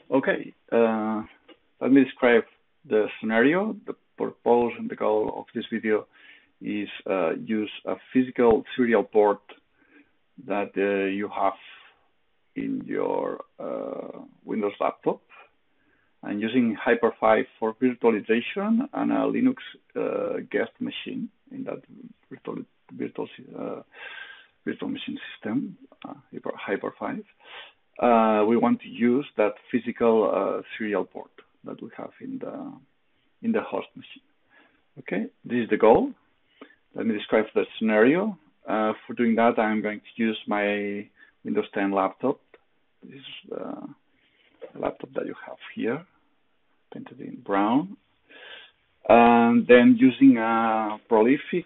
Okay, let me describe the scenario. The purpose and the goal of this video is use a physical serial port that you have in your Windows laptop, and using Hyper-V for virtualization and a Linux guest machine in that virtual machine system, Hyper-V. We want to use that physical serial port that we have in the host machine. Okay, this is the goal. Let me describe the scenario. For doing that, I'm going to use my Windows 10 laptop. This is the laptop that you have here, painted in brown. And then using a Prolific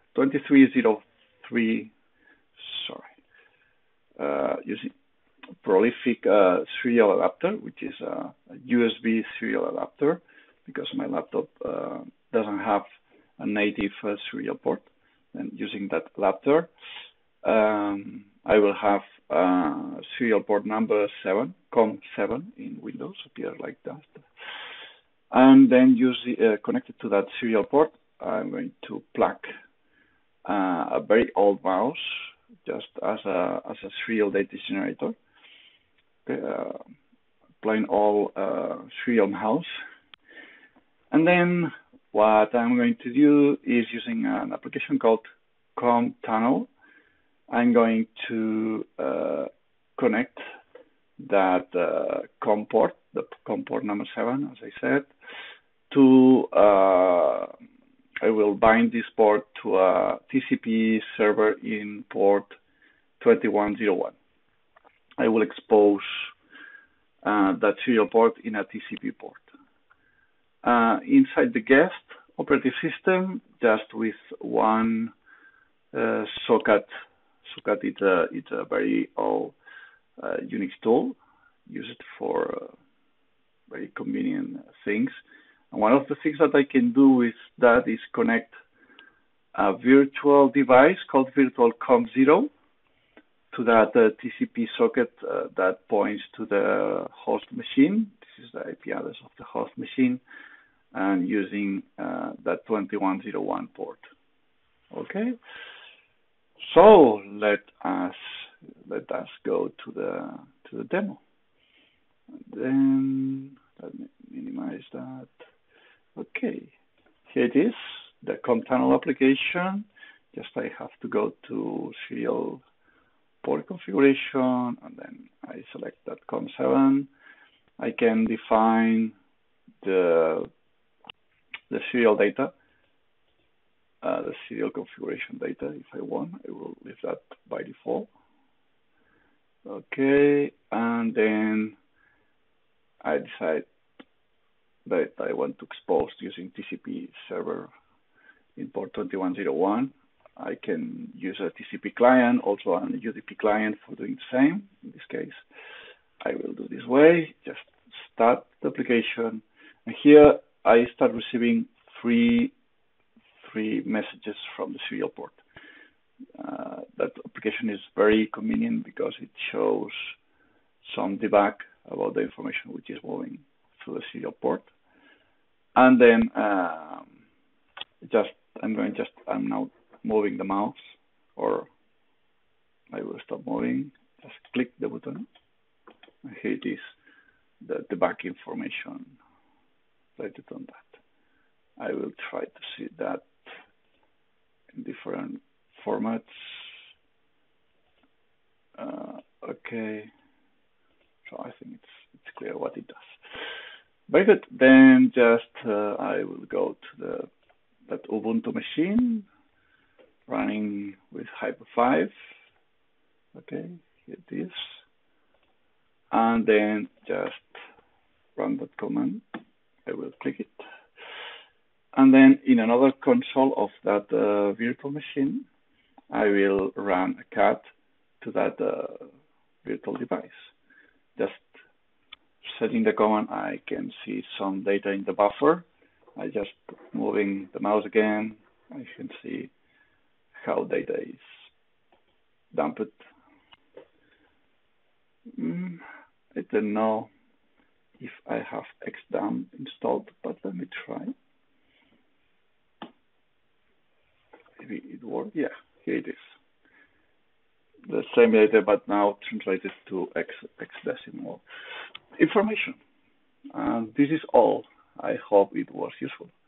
2303, using Prolific serial adapter, which is a USB serial adapter, because my laptop doesn't have a native serial port. And using that adapter, I will have serial port number 7, COM7 in Windows, appear like that. And then connected to that serial port, I'm going to plug a very old mouse, just as a serial data generator. Okay, plain old serial mouse. And then what I'm going to do is, using an application called COM-Tunnel, I'm going to connect that COM port, the COM port number 7, as I said, to I will bind this port to a TCP server in port 2101. I will expose that serial port in a TCP port. Inside the guest operative system, just with one socket. It's a very old Unix tool. Use it for very convenient things. And one of the things that I can do with that is connect a virtual device called Virtual COM0 to that TCP socket that points to the host machine. This is the IP address of the host machine, and using that 2101 port. Okay. So let us go to the demo. Then let me minimize that. Okay, here it is, the COM-Tunnel application. Just I have to go to serial port configuration, and then I select that COM7. I can define the serial data, the serial configuration data if I want. I will leave that by default. Okay, and then I decide that I want to expose using TCP server in port 2101. I can use a TCP client, also a UDP client for doing the same. In this case, I will do this way. Just start the application, and here I start receiving three messages from the serial port. That application is very convenient because it shows some debug about the information which is moving through the serial port. And then I'm now moving the mouse, or I will stop moving. Just click the button. And here it is, the debug information related on that. I will try to see that in different formats. Okay, so I think it's clear what it does. Very good. Then just I will go to that Ubuntu machine running with Hyper-V. Okay, here it is, and then just run that command. I will click it. And then in another console of that virtual machine, I will run a cat to that virtual device. Just setting the command, I can see some data in the buffer. I just moving the mouse again, I can see how data is dumped. I don't know if I have XDAM installed, but let me try. Maybe it works. Yeah, here it is. The same data, but now translated to hexadecimal information. And this is all. I hope it was useful.